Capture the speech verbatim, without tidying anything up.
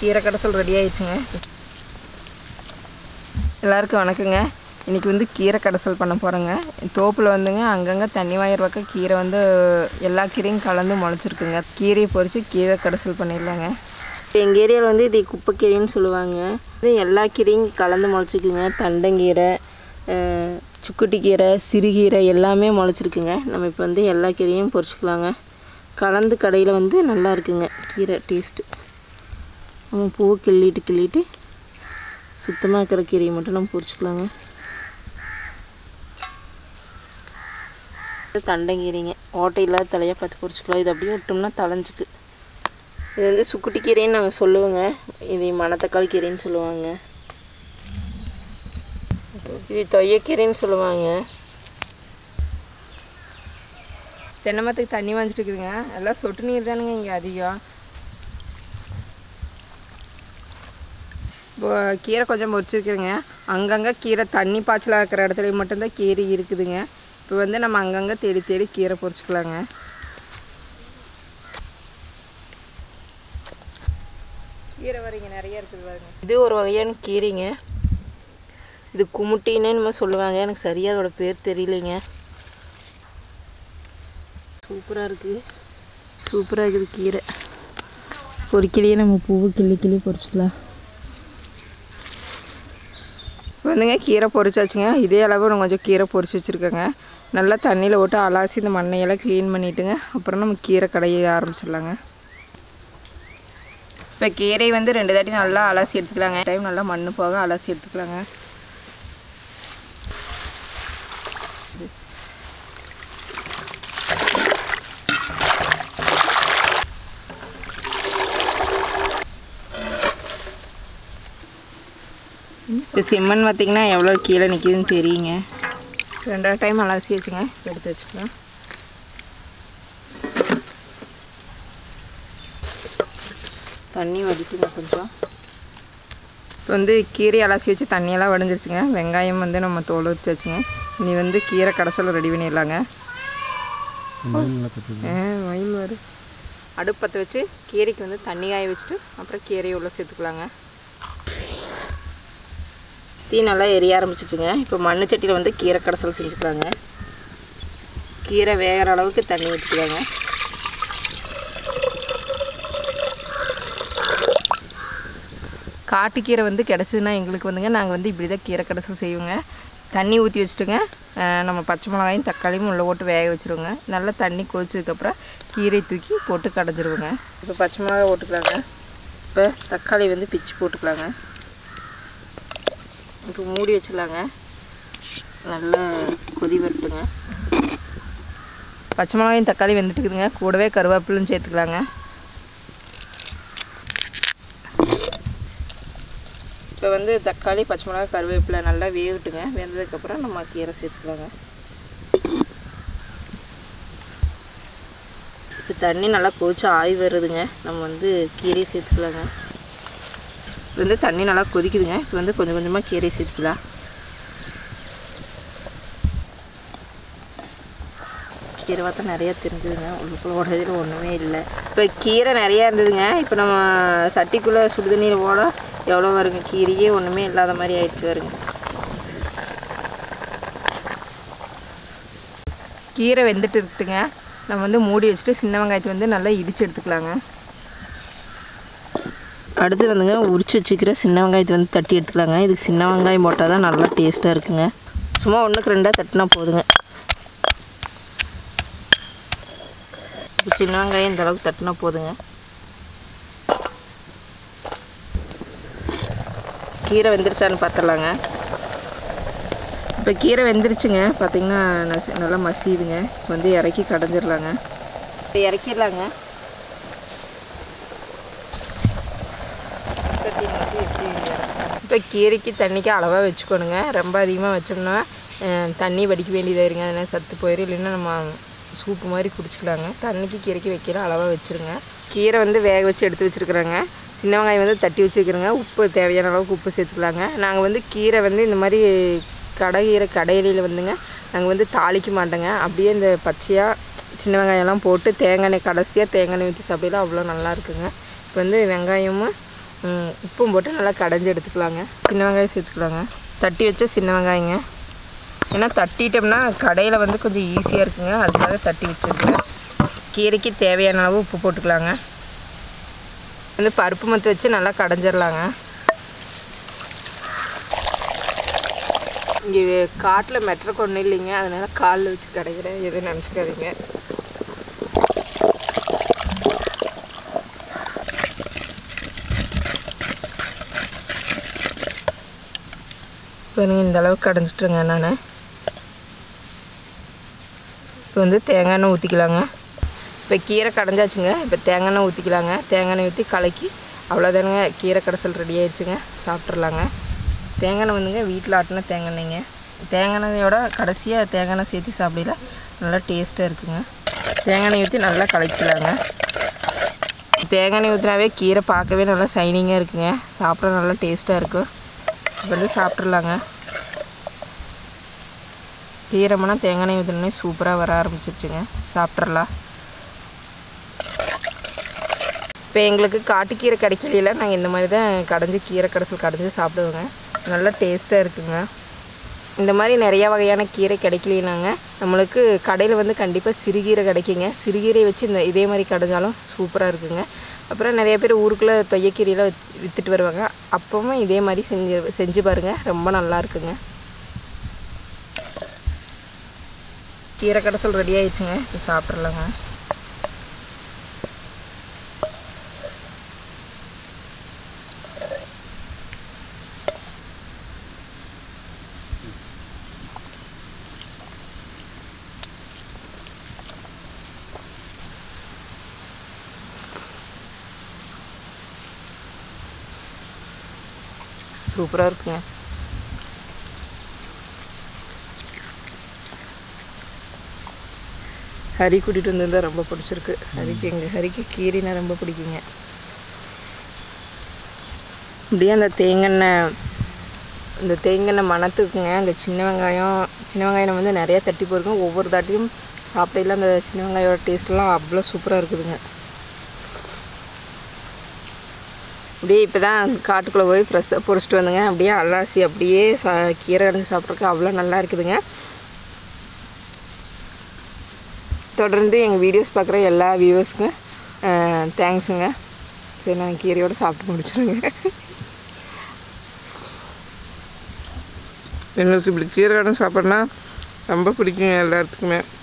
கீரை கடைசல் ரெடி ஆயிடுச்சுங்க. எல்லாருக்கும் வணக்கங்க. இன்றைக்கி வந்து கீரை கடைசல் பண்ண போகிறேங்க. தோப்பில் வந்துங்க அங்கங்கே தண்ணி வாயிற பக்கம் கீரை வந்து எல்லா கீரையும் கலந்து முளைச்சிருக்குங்க. கீரையை பொறிச்சு கீரை கடைசல் பண்ணிடலாங்க. எங்கள் ஏரியாவில் வந்து இது குப்பைக்கீரைன்னு சொல்லுவாங்க. இது எல்லா கீரையும் கலந்து முளைச்சிக்குங்க. தண்டங்கீரை, சுக்குட்டி கீரை, சிறுகீரை எல்லாமே முளைச்சிருக்குங்க. நம்ம இப்போ வந்து எல்லா கீரையும் பொறிச்சிக்கலாங்க. கலந்து கடையில் வந்து நல்லா இருக்குங்க கீரை டேஸ்ட்டு. நம்ம பூவை கிள்ளிட்டு கிள்ளிட்டு சுத்தமாக இருக்கிற கீரையை மட்டும் நம்ம பொறிச்சிக்கலாங்க. இது தண்டங்கீரைங்க. ஓட்டை இல்லாத தலையாக பார்த்து பொறிச்சிக்கலாம். இது அப்படியே விட்டோம்னா தலைஞ்சிக்கு. இது வந்து சுக்குட்டி கீரைன்னு நாங்கள் சொல்லுவோங்க. இது மணத்தக்காளி கீரைன்னு சொல்லுவாங்க. இது தொய்யக்கீரைன்னு சொல்லுவாங்க. தென்னை மரத்துக்கு தண்ணி வாஞ்சிட்டு இருக்குதுங்க. எல்லாம் சொட்டு நீர் தானுங்க இங்கே அதிகம். இப்போ கீரை கொஞ்சம் பொறிச்சிருக்குதுங்க. அங்கங்கே கீரை தண்ணி பாய்ச்சலாக இருக்கிற இடத்துல மட்டும்தான் கீரை இருக்குதுங்க. இப்போ வந்து நம்ம அங்கங்கே தேடி தேடி கீரை பொறிச்சிக்கலாங்க. கீரை வரைங்க நிறைய இருக்குது பாருங்க. இது ஒரு வகையான கீரைங்க. இது குமுட்டின்னு நம்ம சொல்லுவாங்க. எனக்கு சரியாக அதோட பேர் தெரியலைங்க. சூப்பராக இருக்குது. சூப்பராக இருக்குது கீரை. பொறிக்கலையே நம்ம பூவு கிள்ளி கிள்ளி பொறிச்சிக்கலாம். வந்துங்க கீரை பொறிச்சாச்சுங்க. இதே அளவு நான் கொஞ்சம் கீரை பொறிச்சு வச்சுருக்கேங்க. நல்லா தண்ணியில் போட்டு அலாசி இந்த மண்ணையெல்லாம் க்ளீன் பண்ணிவிட்டுங்க அப்புறம் நம்ம கீரை கடைய ஆரம்பிச்சிடலாங்க. இப்போ கீரை வந்து ரெண்டு தாட்டி நல்லா அலசி எடுத்துக்கலாங்க. டைம் நல்லா மண் போக அலசி எடுத்துக்கலாங்க. இப்போ செம்மண் பார்த்திங்கன்னா எவ்வளோ கீழே நிற்கிதுன்னு தெரியுங்க. ரெண்டாவது டைம் அலசி வச்சுங்க. எடுத்து வச்சுக்கலாம். தண்ணி வடிக்குங்க கொஞ்சம். இப்போ வந்து கீரை அலசி வச்சு தண்ணியெல்லாம் வடிஞ்சிருச்சுங்க. வெங்காயம் வந்து நம்ம தோல் வச்சு வச்சுங்க. இனி வந்து கீரை கடைசல் ரெடி பண்ணிடலாங்க. மயில் வரும். அடுப்பத்தை வச்சு கீரைக்கு வந்து தண்ணி காய வச்சுட்டு அப்புறம் கீரையை உள்ள சேர்த்துக்கலாங்க. தீ நல்லா எரிய ஆரம்பிச்சிச்சுங்க. இப்போ மண் சட்டியில் வந்து கீரை கடைசல் செஞ்சுக்கலாங்க. கீரை வேகிற அளவுக்கு தண்ணி ஊற்றிக்கலாங்க. காட்டுக்கீரை வந்து கிடச்சிதுன்னா எங்களுக்கு வந்துங்க நாங்கள் வந்து இப்படி தான் கீரை கடைசல் செய்வோங்க. தண்ணி ஊற்றி வச்சுட்டுங்க நம்ம பச்சை மிளகாயும் தக்காளியும் உள்ளே போட்டு வேக வச்சுருவோங்க. நல்லா தண்ணி கொதிச்சதுக்கப்புறம் கீரை தூக்கி போட்டு கடைஞ்சிருவோங்க. இப்போ பச்சை மிளகாய் போட்டுக்கலாங்க. இப்போ தக்காளி வந்து பிச்சு போட்டுக்கலாங்க. இப்போ மூடி வச்சிடலாங்க. நல்லா கொதி வரட்டுங்க. பச்சை மிளகாயும் தக்காளி வெந்துட்டுக்குதுங்க. கூடவே கருவேப்பிலும் சேர்த்துக்கலாங்க. இப்போ வந்து தக்காளி பச்சை மிளகாய் கருவேப்பிலை நல்லா வேகட்டுங்க. வெந்ததுக்கப்புறம் நம்ம கீரை சேர்த்துக்கலாங்க. இப்போ தண்ணி நல்லா கொதிச்சு ஆவி வருதுங்க. நம்ம வந்து கீரையை சேர்த்துக்கலாங்க. இப்போ வந்து தண்ணி நல்லா கொதிக்குதுங்க. இப்போ வந்து கொஞ்சம் கொஞ்சமாக கீரையை சேர்த்துக்கலாம். கீரை பார்த்தா நிறையா தெரிஞ்சுதுங்க. உள்ளுக்குள்ள உடதில் ஒன்றுமே இல்லை. இப்போ கீரை நிறையா இருந்ததுங்க. இப்போ நம்ம சட்டிக்குள்ளே சுடுதண்ணியில் போட எவ்வளோ வருங்க. கீரையே ஒன்றுமே இல்லாத மாதிரி ஆயிடுச்சு வருங்க. கீரை வெந்துட்டு இருக்குதுங்க. நம்ம வந்து மூடி வச்சுட்டு சின்ன வெங்காயத்தை வந்து நல்லா இடித்து எடுத்துக்கலாங்க. அடுத்து வந்துங்க உரிச்சு வச்சுக்கிற சின்ன வெங்காயத்தை வந்து தட்டி எடுத்துக்கலாங்க. இதுக்கு சின்ன வெங்காயம் போட்டால் தான் நல்லா டேஸ்ட்டாக இருக்குங்க. சும்மா ஒன்றுக்கு ரெண்டாக தட்டினா போதுங்க. இப்போ சின்ன வெங்காயம் இந்த அளவுக்கு தட்டினா போதுங்க. கீரை வெந்துருச்சான்னு பார்த்துடலாங்க. இப்போ கீரை வெந்துருச்சுங்க. பார்த்திங்கன்னா நல்லா மசியுதுங்க. இப்போ வந்து இறக்கி கடைஞ்சிடலாங்க. இப்போ இறக்கிடலாங்க. இப்போ கீரைக்கு தண்ணிக்கு அளவாக வச்சுக்கணுங்க. ரொம்ப அதிகமாக வச்சோம்னா தண்ணி வடிக்க வேண்டியதாக இருங்க. அதனால் சத்து போயிடும். இல்லைன்னா நம்ம சூப்பு மாதிரி குடிச்சிக்கலாங்க. தண்ணிக்கு கீரைக்கு வைக்கிற அளவாக வச்சுருங்க. கீரை வந்து வேக வச்சு எடுத்து வச்சுருக்குறேங்க. சின்ன வெங்காயம் வந்து தட்டி வச்சுருக்குறேங்க. உப்பு தேவையான அளவுக்கு உப்பு சேர்த்துக்கலாங்க. நாங்கள் வந்து கீரை வந்து இந்த மாதிரி கடைகீரை கடையிலையில் வந்துங்க நாங்கள் வந்து தாளிக்க மாட்டோங்க. அப்படியே இந்த பச்சையாக சின்ன வெங்காயம்லாம் போட்டு தேங்காய் எண்ணெய் கடைசியாக தேங்காய் எண்ணெய் ஊற்றி சாப்பிடலாம் அவ்வளோ நல்லா இருக்குங்க. இப்போ வந்து வெங்காயமும் உப்பும் போட்டு நல்லா கடைஞ்சி எடுத்துக்கலாங்க. சின்ன வெங்காயம் சேர்த்துக்கலாங்க. தட்டி வச்ச சின்ன வெங்காயங்க. ஏன்னா தட்டிட்டோம்னா கடையில் வந்து கொஞ்சம் ஈஸியாக இருக்குங்க, அதுக்காக தட்டி வச்சுருக்கேன். கீரைக்கு தேவையான அளவு உப்பு போட்டுக்கலாங்க. வந்து பருப்பு மத்து வச்சு நல்லா கடைஞ்சிடலாங்க. இங்கே காட்டில் மெட்ரை கொண்டு இல்லைங்க, அதனால் காலில் வச்சு கடைக்கிறேன், எதுவும் நினச்சிக்காதீங்க. இப்போ நீங்கள் இந்த அளவுக்கு கடைஞ்சிட்ருங்க. நான் இப்போ வந்து தேங்காய் எண்ணெய் ஊற்றிக்கலாங்க. இப்போ கீரை கடைஞ்சாச்சுங்க. இப்போ தேங்காய் எண்ணெய் ஊற்றிக்கலாங்க. தேங்காய் எண்ணெய் ஊற்றி கலக்கி அவ்வளோதானுங்க, கீரை கடைசல் ரெடி ஆயிடுச்சுங்க. சாப்பிட்றலாங்க. தேங்காய் எண்ணெய் வந்துங்க வீட்டில் ஆட்டின தேங்காய் எண்ணெய்ங்க. தேங்காய் எண்ணெயோட கடைசியாக தேங்காய் எண்ணெய் சேர்த்து சாப்பிடல நல்லா டேஸ்ட்டாக இருக்குங்க. தேங்காய் எண்ணெய் ஊற்றி நல்லா கலக்கிக்கலாங்க. தேங்காய் எண்ணெய் ஊற்றினாவே கீரை பார்க்கவே நல்லா சைனிங்காக இருக்குங்க, சாப்பிட நல்லா டேஸ்ட்டாக இருக்கும். இப்போ வந்து சாப்பிட்றலாங்க. கீரைமனா தேங்காய் எண்ணெய் ஊற்றினோடனே சூப்பராக வர ஆரம்பிச்சிருச்சுங்க. சாப்பிட்றலாம். இப்போ எங்களுக்கு காட்டுக்கீரை கிடைக்கல, நாங்கள் இந்த மாதிரி தான் கடைஞ்சி கீரை கடைசல் கடைஞ்சி சாப்பிடுவோங்க. நல்லா டேஸ்ட்டாக இருக்குங்க. இந்த மாதிரி நிறையா வகையான கீரை கிடைக்கலனாங்க நம்மளுக்கு கடையில் வந்து கண்டிப்பாக சிறுகீரை கிடைக்குங்க. சிறுகீரை வச்சு இந்த இதே மாதிரி கடைஞ்சாலும் சூப்பராக இருக்குங்க. அப்புறம் நிறைய பேர் ஊருக்குள்ளே தொய்யக்கீரையெல்லாம் விற்றுட்டு வருவாங்க, அப்பவும் இதே மாதிரி செஞ்சு செஞ்சு பாருங்கள், ரொம்ப நல்லா இருக்குங்க. கீரை கடைசல் ரெடி ஆயிடுச்சுங்க. இப்போ சாப்பிட்றலாங்க. சூப்பராக இருக்குங்க. ஹரி கூட்டிகிட்டு வந்திருந்தால் ரொம்ப பிடிச்சிருக்கு. ஹரிக்கு எங்கள் ஹரிக்கு கீரைனா ரொம்ப பிடிக்குங்க. இப்படியே அந்த தேங்காய் இந்த தேங்காய் மணத்துக்குங்க அந்த சின்ன வெங்காயம் சின்ன வெங்காயம் வந்து நிறையா தட்டி போயிருக்கோம். ஒவ்வொரு தாட்டியும் சாப்பிடையில அந்த சின்ன வெங்காயோட டேஸ்ட்லாம் அவ்வளோ சூப்பராக இருக்குதுங்க. அப்படியே இப்போ தான் காட்டுக்குள்ளே போய் ஃப்ரெஷ்ஷாக பொறிச்சிட்டு வந்துங்க. அப்படியே அல்லாசி அப்படியே சா கீரை கடைஞ்சி சாப்பிட்றதுக்கு அவ்வளோ நல்லா இருக்குதுங்க. தொடர்ந்து எங்கள் வீடியோஸ் பார்க்குற எல்லா வியூவர்ஸ்க்கும் தேங்க்ஸுங்க. சரி, நான் கீரையோடு சாப்பிட்டு முடிச்சிடுங்க. எங்களுக்கு இப்படி கீரை கடைஞ்சி சாப்பிட்றதுனா ரொம்ப பிடிக்குங்க எல்லாத்துக்குமே.